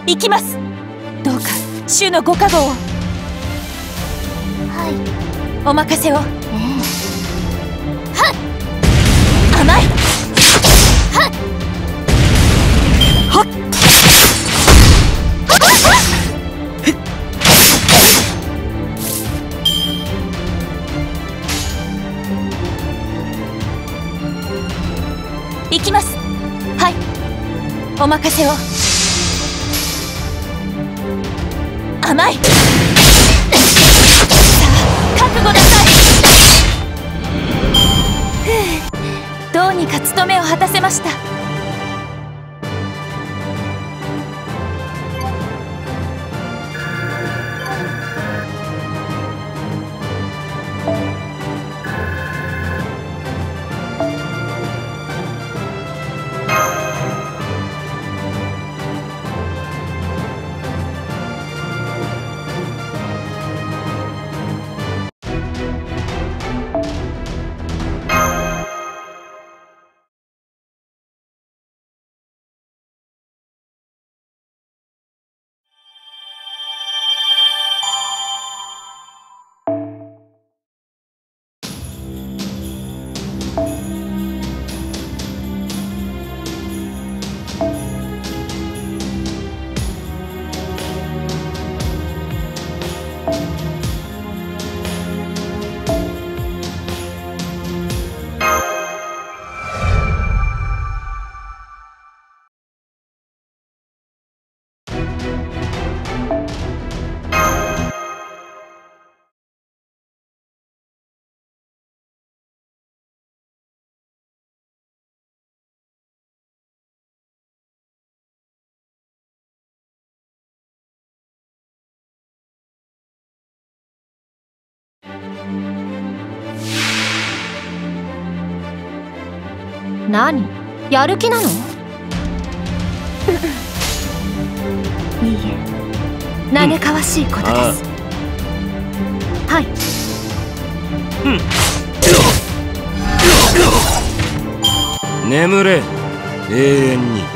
行きます。どうか主のご加護を。 はい、 お任せを。はっ、甘い。はっはっ行きます。はい、お任せを。甘い。さあ覚悟なさい。どうにか務めを果たせました。 何？やる気なの？いいえ、嘆かわしいことです。はい。 眠れ、永遠に。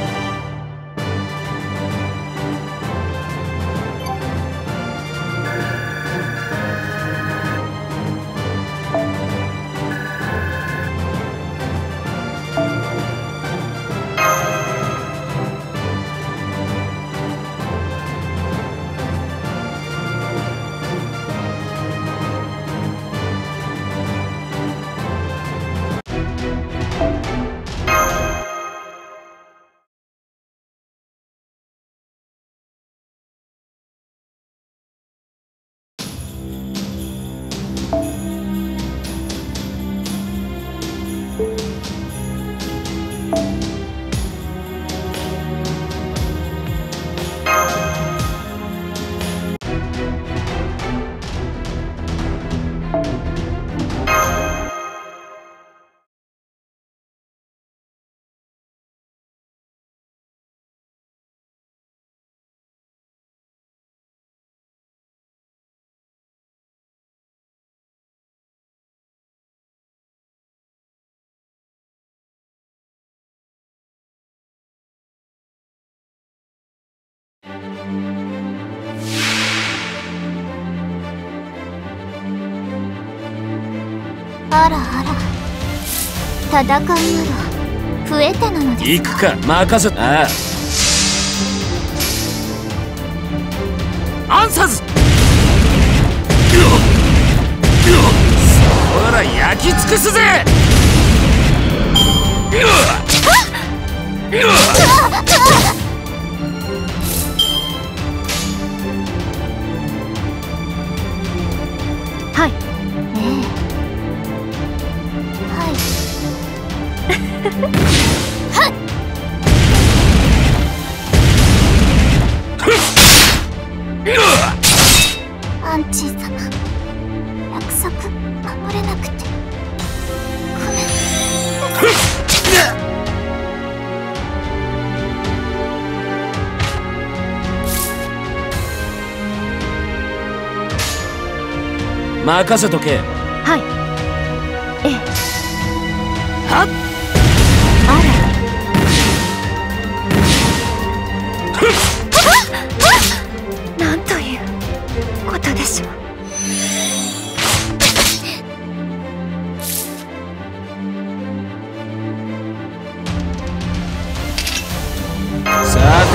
あらあら、戦いなど増えてなのです。 行くか、任せ。ああ、アンサーズ。ほら焼き尽くすぜ。 はい。アンチー様、約束守れなくてごめん。 任せとけ。 はい。ええ。 はっ。 あら。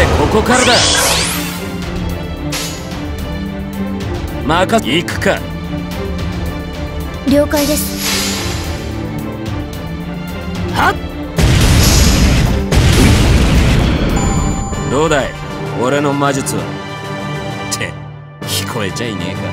ここからだ。行くか。 了解です。 はっ。どうだい俺の魔術は。って聞こえちゃいねえか。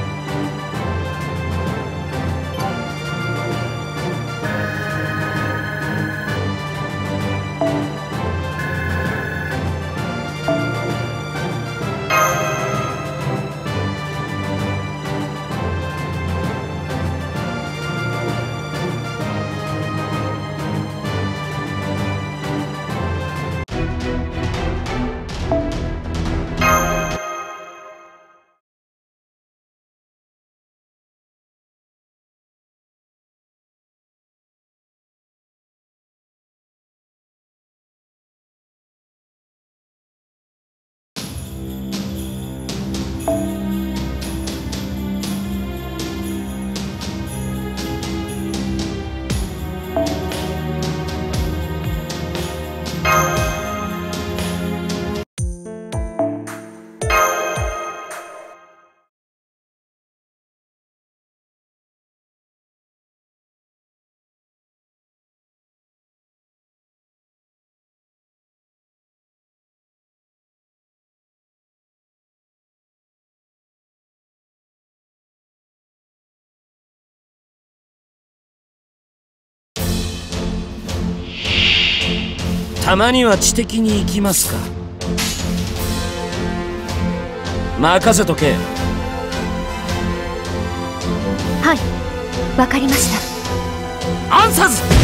たまには知的に行きますか。任せとけ。 はい、わかりました。 アンサーズ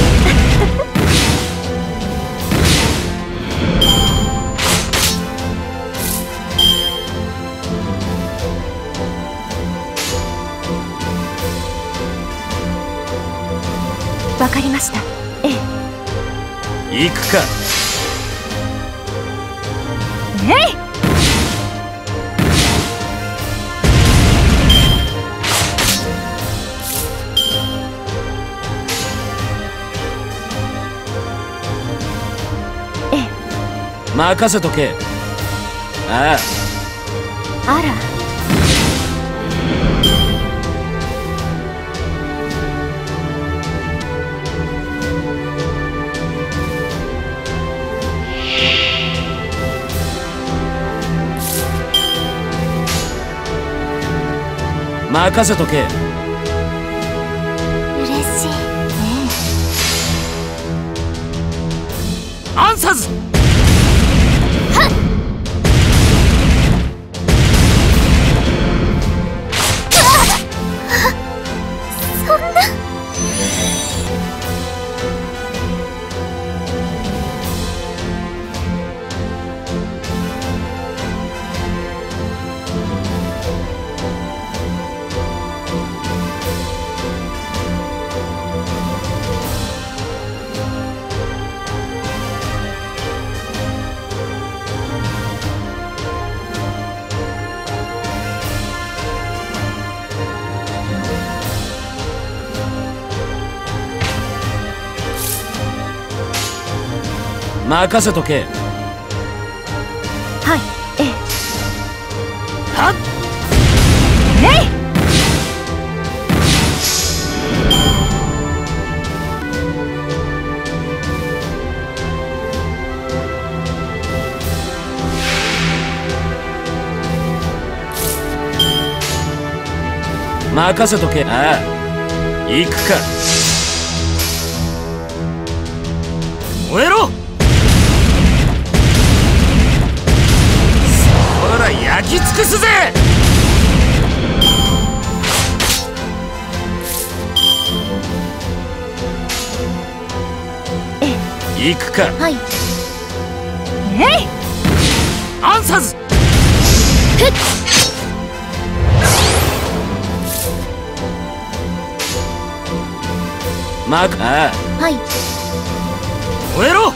わかりました。ええ。 行くか。 えい。ええ。 任せとけ。ああ。 あら。 任せとけ。 嬉しい。 アンサーズ。 はっ。そんな。 任せとけ。 はい、ええ。 はっ。 えい。 任せとけ。ああ。行くか。燃えろ。ほら焼き尽くすぜ。 ええ。 行くか。 はい。えい。 アンサーズ。 ふっ。 ああ。 はい。 燃えろ。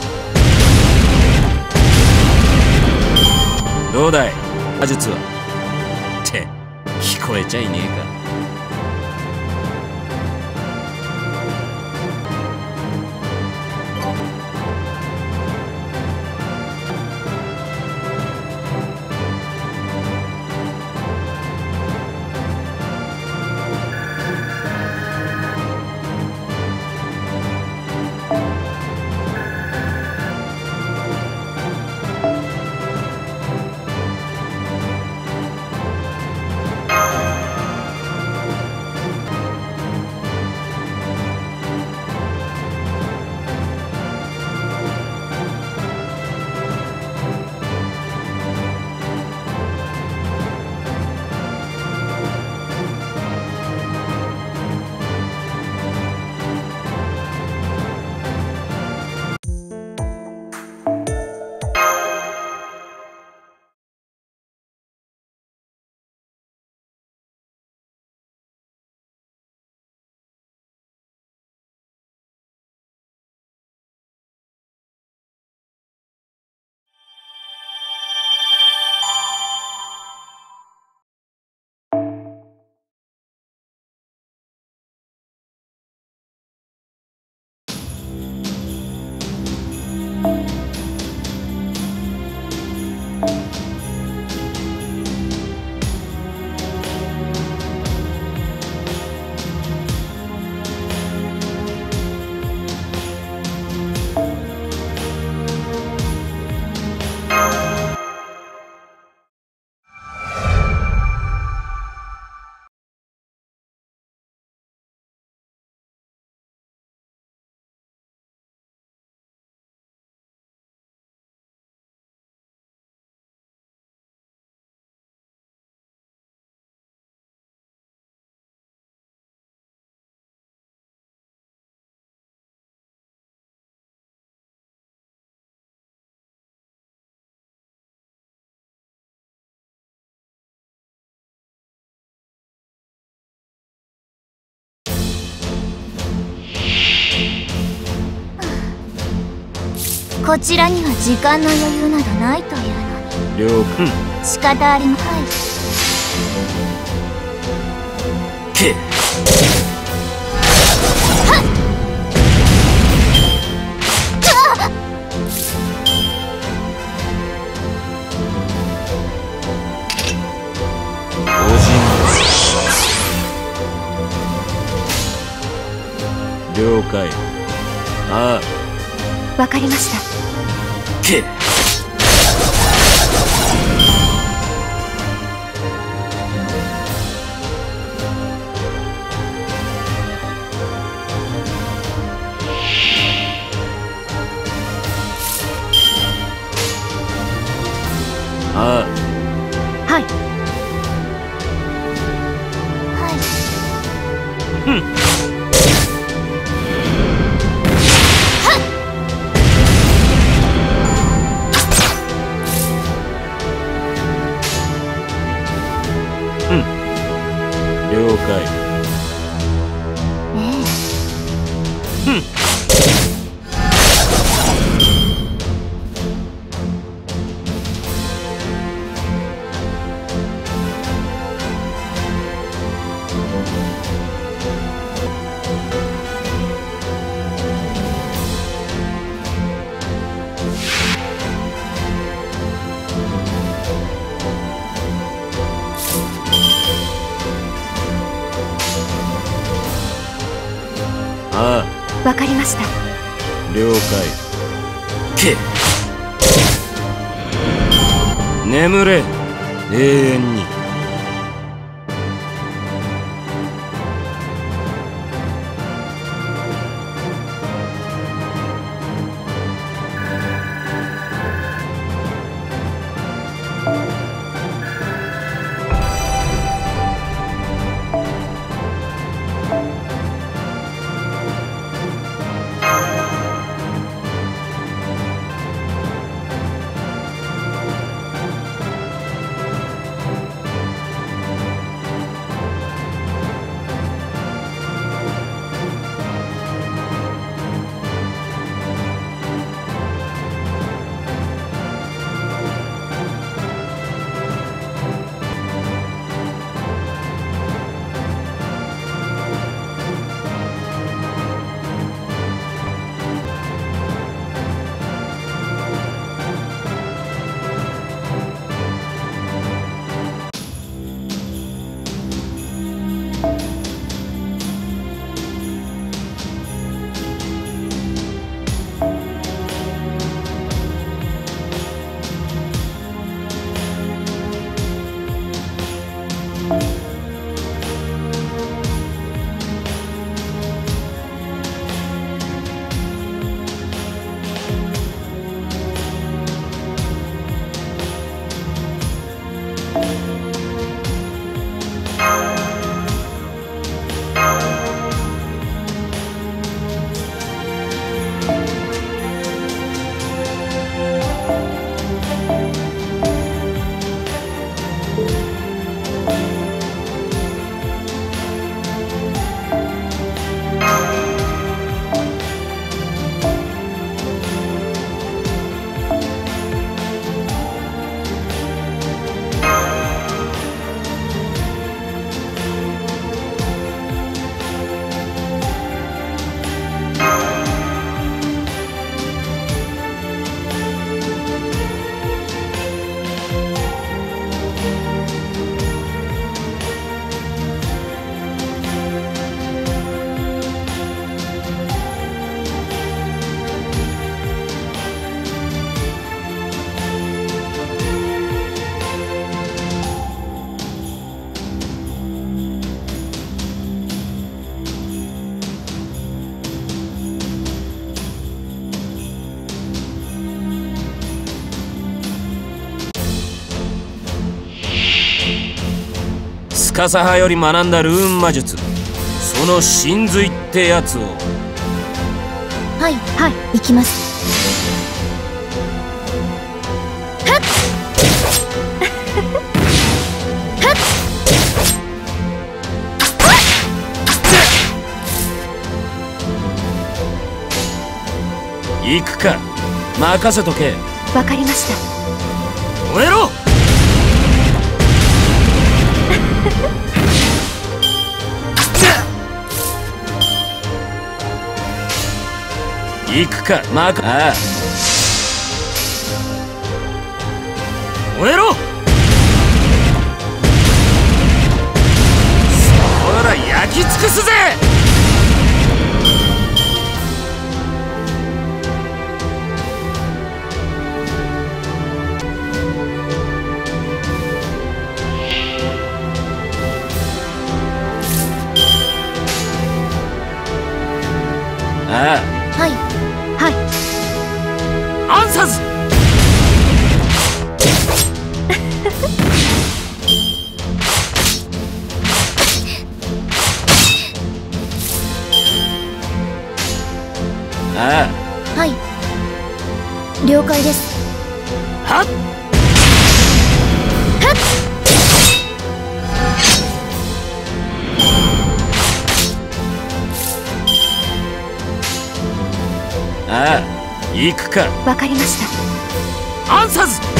どうだい魔術は。って聞こえちゃいねえか。 こちらには時間の余裕などないというのに。 了解。 仕方ありません。はい。 け了解。ああ、 わかりました。 けああ、 はい。はい。 うん。了解。うん。ああ、 わかりました。 了解。け眠れ、永遠に。司派より学んだルーン魔術、その神髄ってやつを。 はいはい、行きます。はっはっ行くか。 任せとけ。 わかりました。 燃えろ。行くか。ああ、燃えろ。ほら焼き尽くすぜ。ああ、 はいはい。 アンサーズ。ああ、 はい、了解です。 はっはっ。 ああ、行くか。 わかりました。 アンサーズ。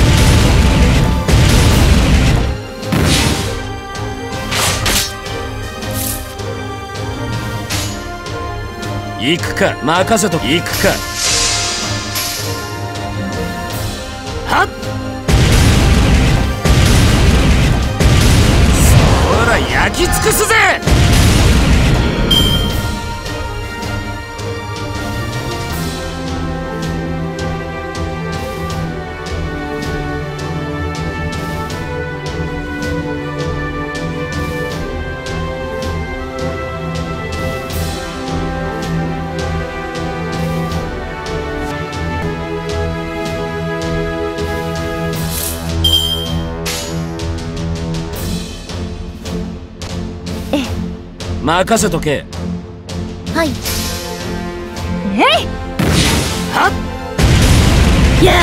行くか。任せと。行くか。はっほら焼き尽くすぜ。任せとけ。 はい。えい。 はっや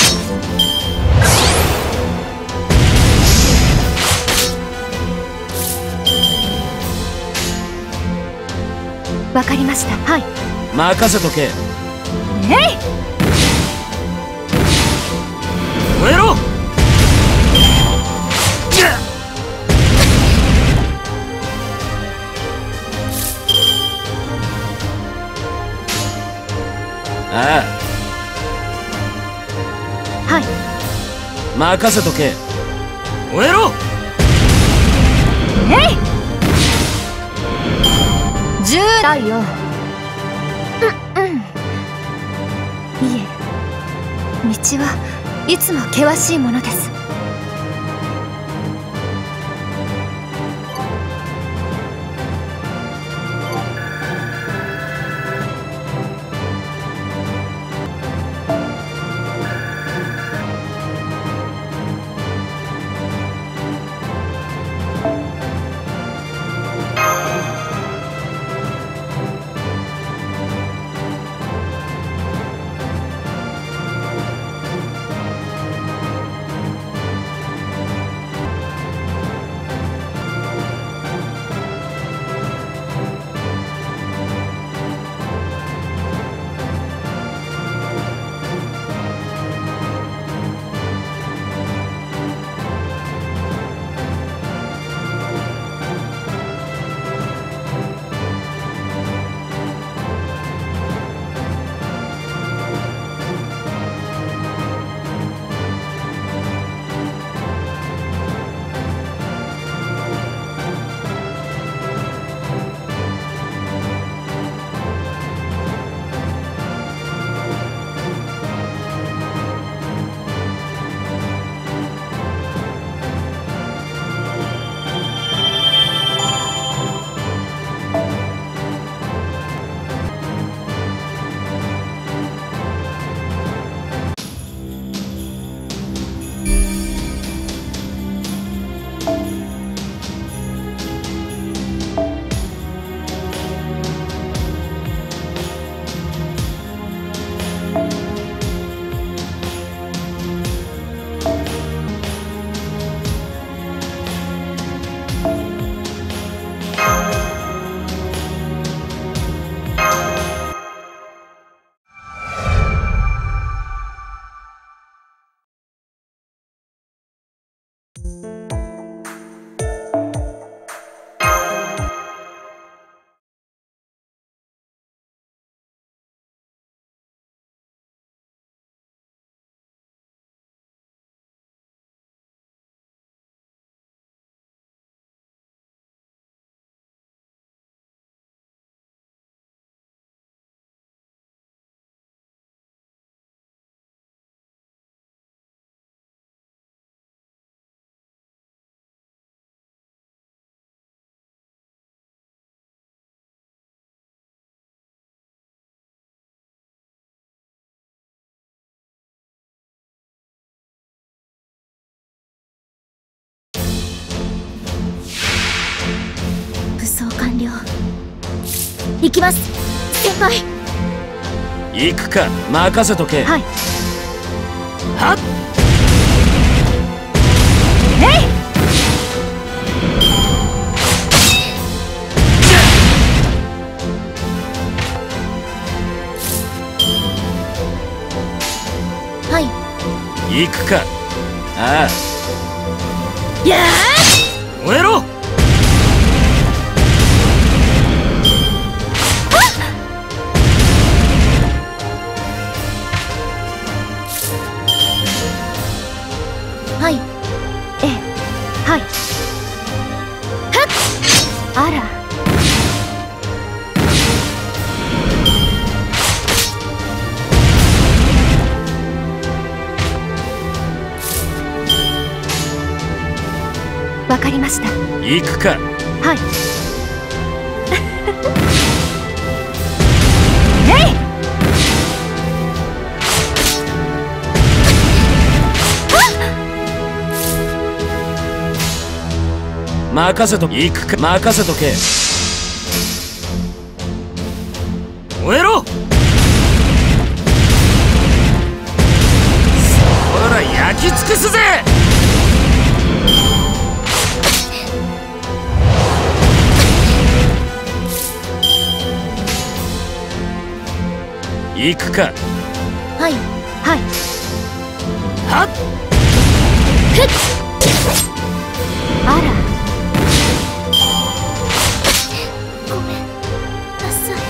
ー。わかりました。はい。 任せとけ。 えい。 燃えろ。ああ、 はい。 任せとけ。燃えろ。 えい。10だよ。いえ、道はいつも険しいものです。 行きます、先輩。 行くか、任せとけ。 はい。 はっ。 はい。 行くか。ああ。 やー燃えろ。 はい。ええ。はい。はっ。あら。わかりました。 行くか。 はい。えい。 任せとけ。行くか。任せとけ。燃えろ。ほら焼き尽くすぜ。行くか。 はい。はい。 はっ。 ふっ。あら。ごめんなさい。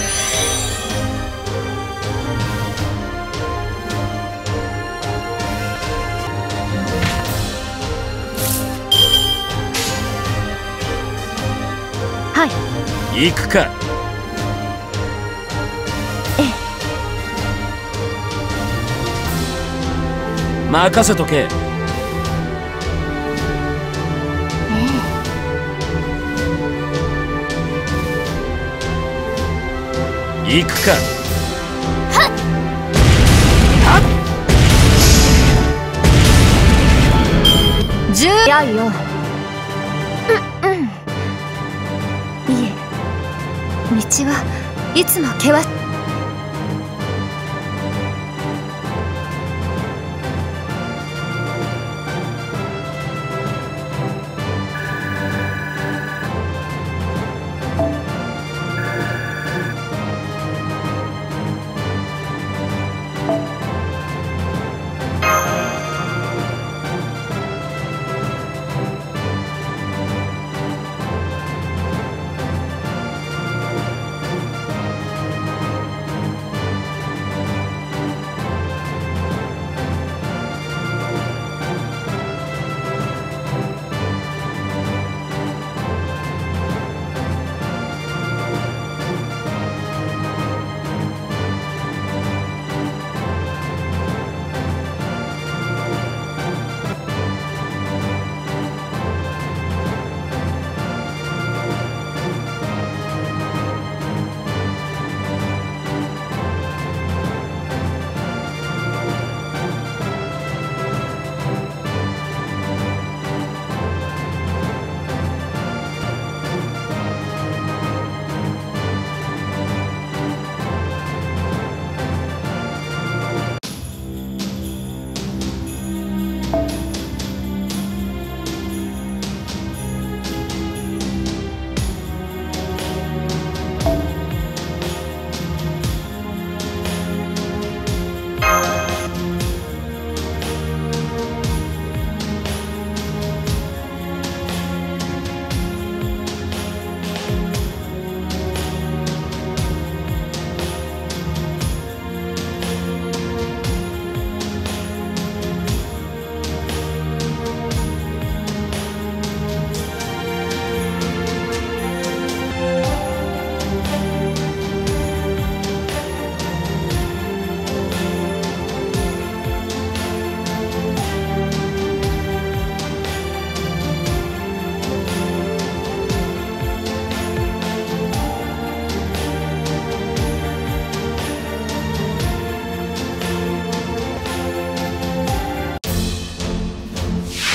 はい。 行くか。任せとけ。行くか。 はっはっ。10やよ。いえ、道はいつも険しい。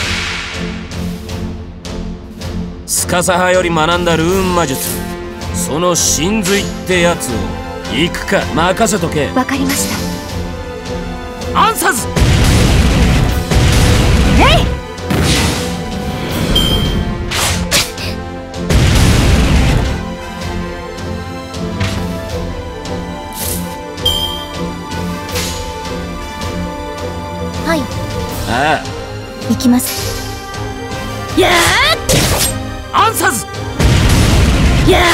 司派より学んだルーン魔術、そその真髄ってやつを行くか任せとけ。 わかりました。 アンサーズ。 えい。はい。 ああ、 行きます。やアンサーズ。 ーや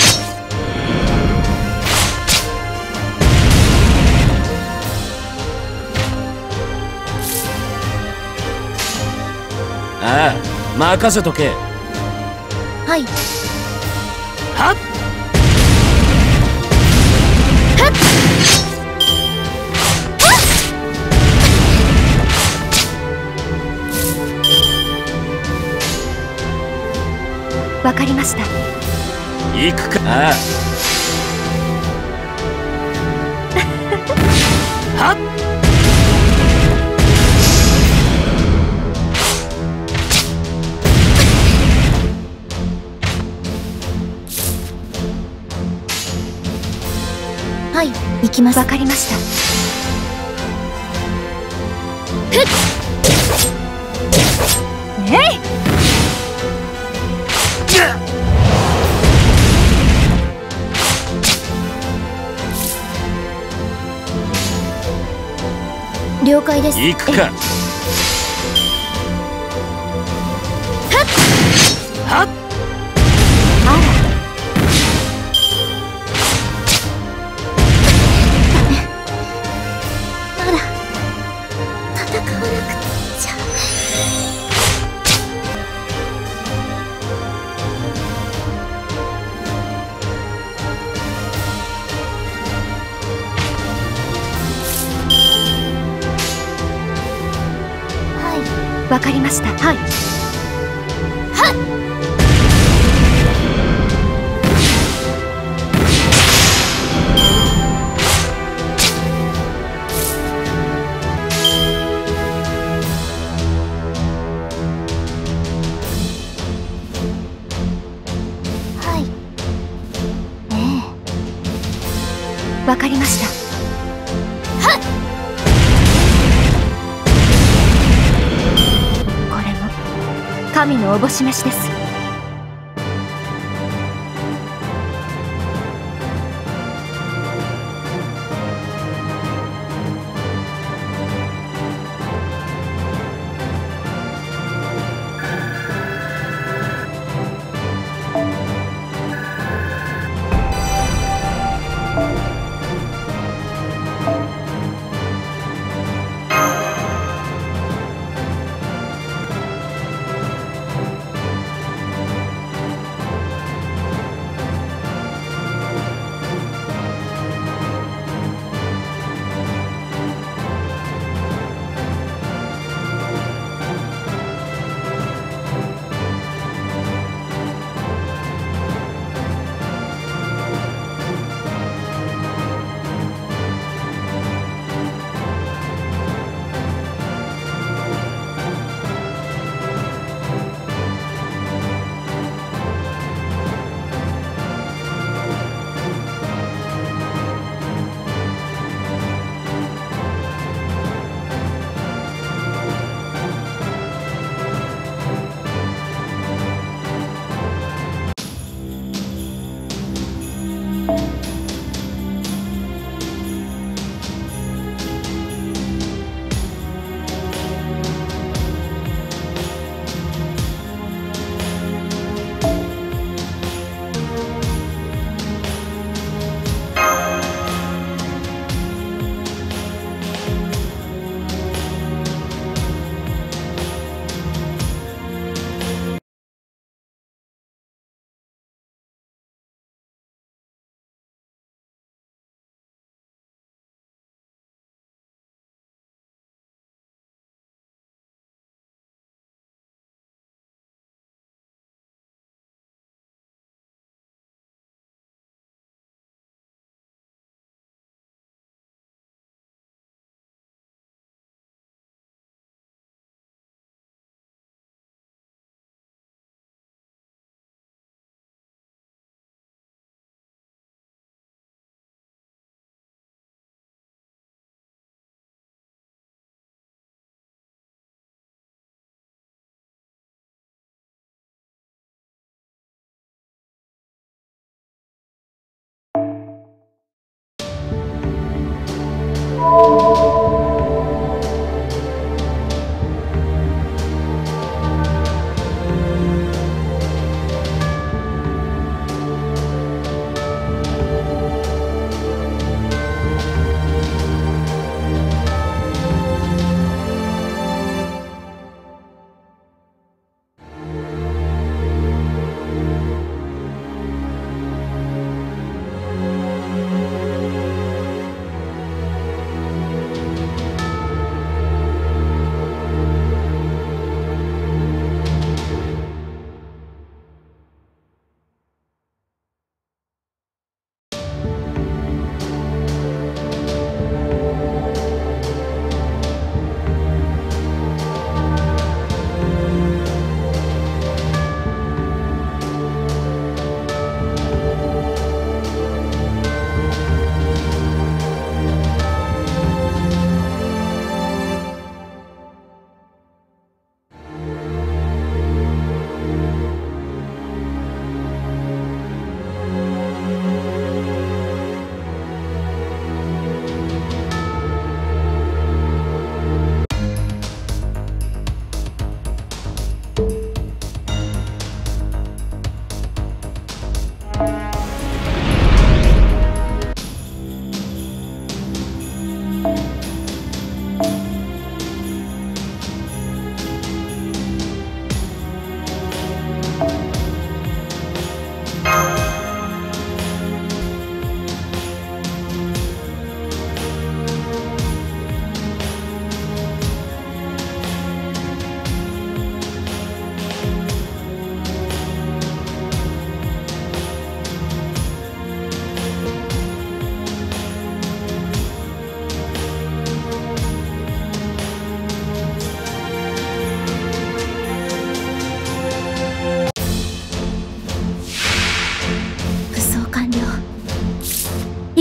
ああ、任せとけ。 ーはい。 はっはっわかりました。 行くか。ああはっはい、行きます。わかりました。ふっえい。了解です。 行くか。はっあら、まだ戦わなくちゃ。はい、わかりました。はい。はっわかりました。はっこれも神のおぼし飯です。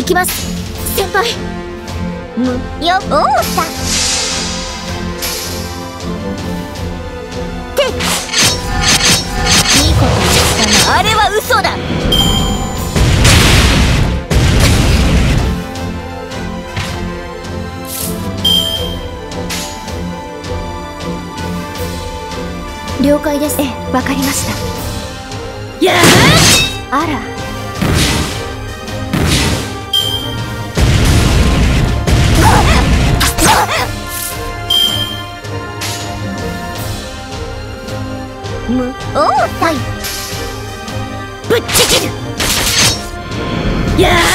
きます。先輩。よ、おうさ。てっ。いいこと言ったな。あれは嘘だ。了解です。ええ、わかりました。やあ。あら。おうさい。ぶっちぎる。やあ。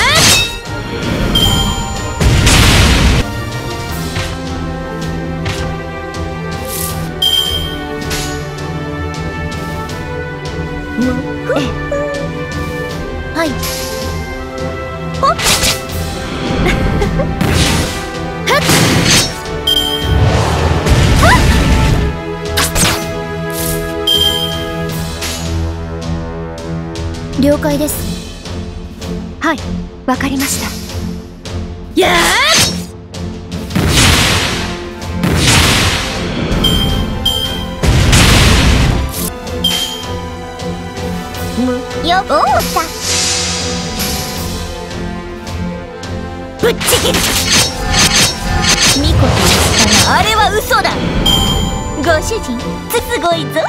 ええ、はい。ほっはっ了解です。はい、わかりました。やあ。よ、おうさ。ぶっちぎる。みこと言ったな。あれは嘘だ。ご主人、すごいぞ。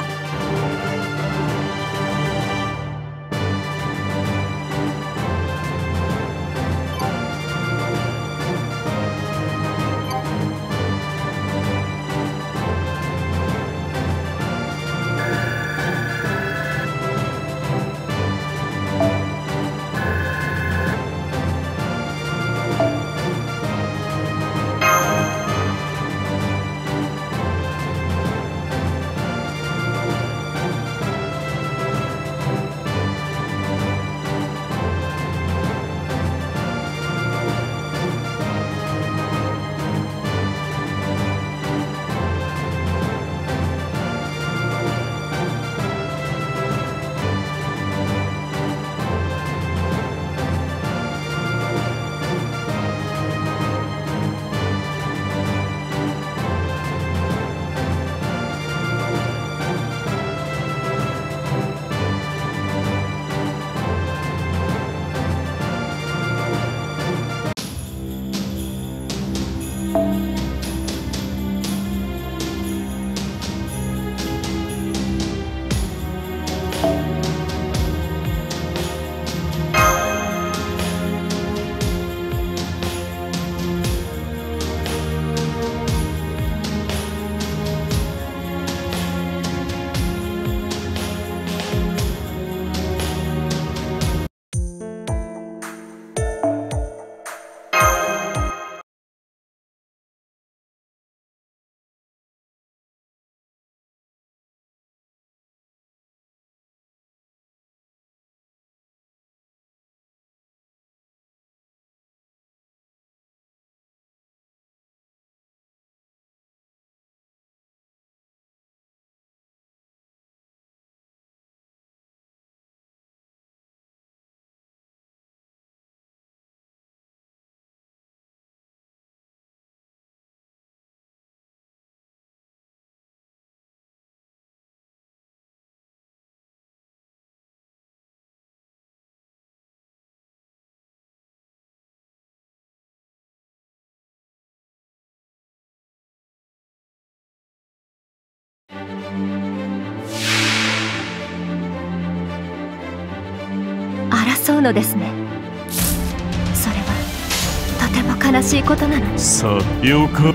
争うのですね。それはとても悲しいことなの。 さあ、よか。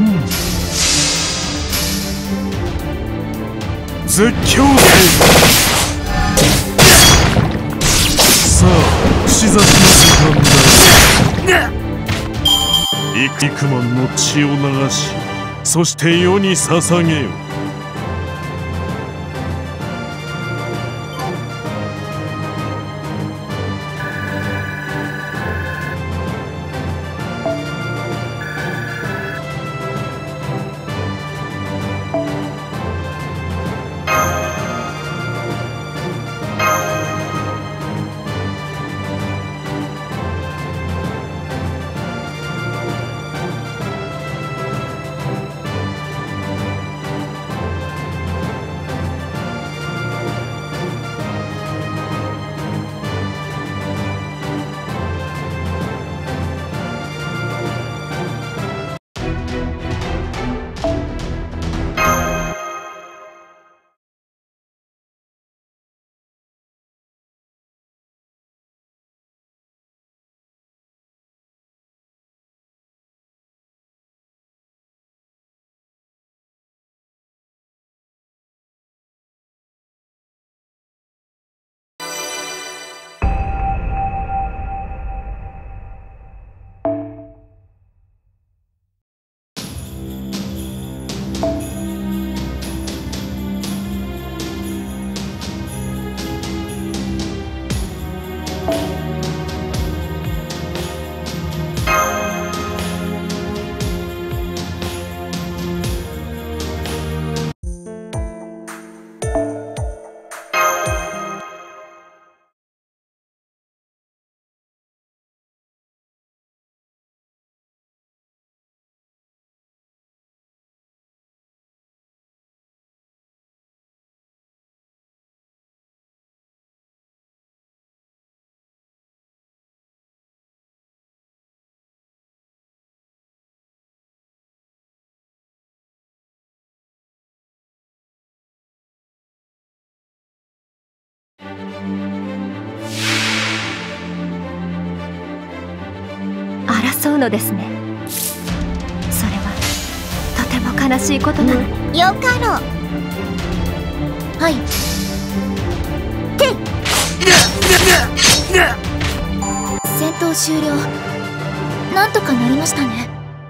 絶叫で。さあ、串刺しの時間だ。幾万の血を流し、そして世に捧げよ。 争うのですね。それはとても悲しいことなの。 よかろう。はい。戦闘終了。なんとかなりましたね。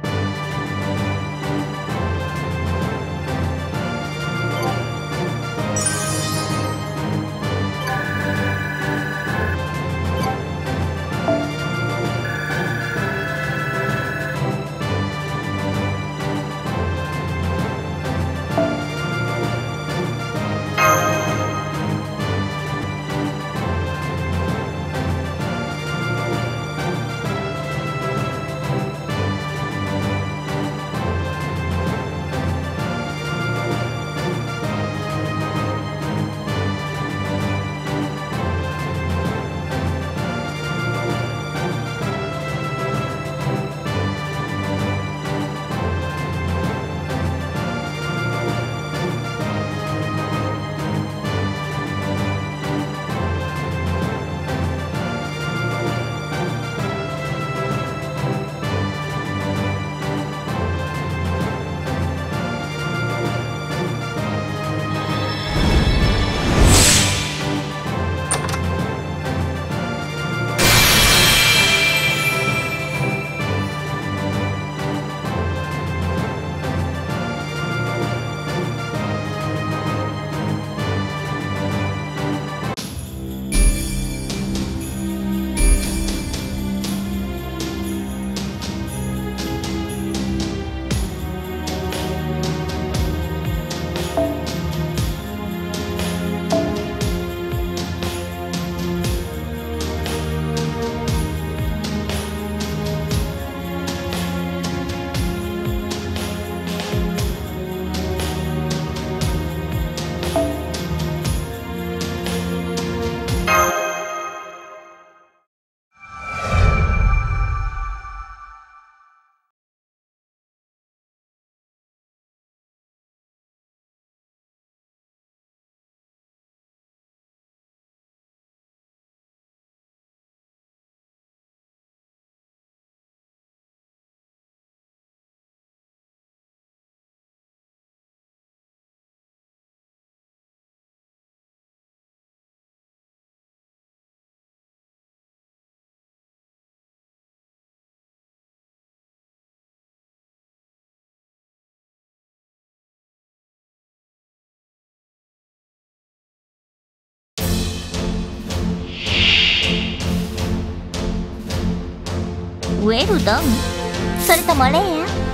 ウェルダン？それともレア？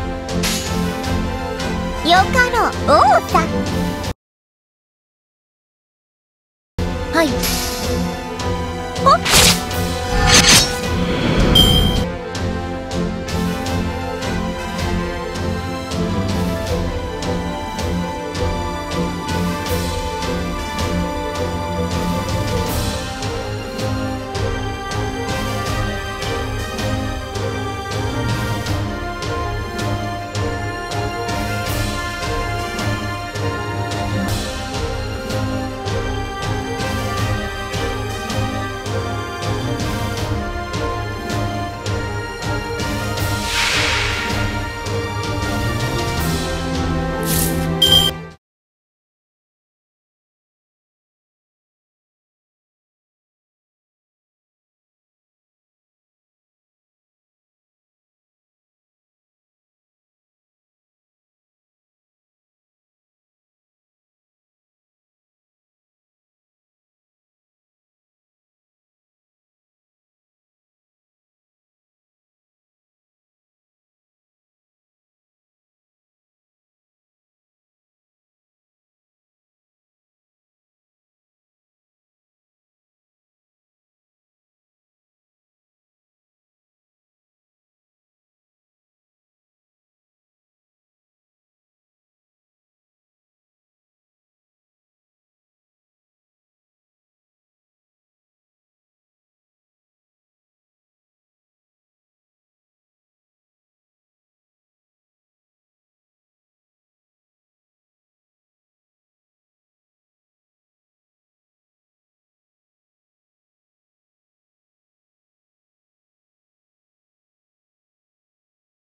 よかろう、王さん。 はい。